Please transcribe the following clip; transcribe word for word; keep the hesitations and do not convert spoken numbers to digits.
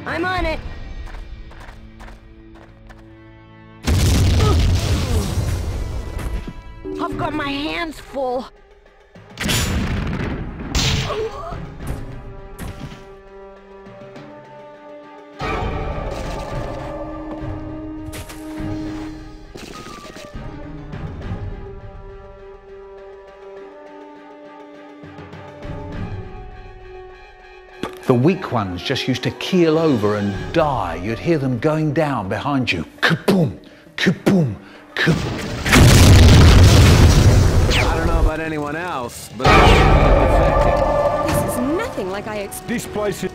I'm on it. I've got my hands full. The weak ones just used to keel over and die. You'd hear them going down behind you. Kaboom! Kaboom! Kaboom! I don't know about anyone else, but I'm affected. This is nothing like I expected. This place is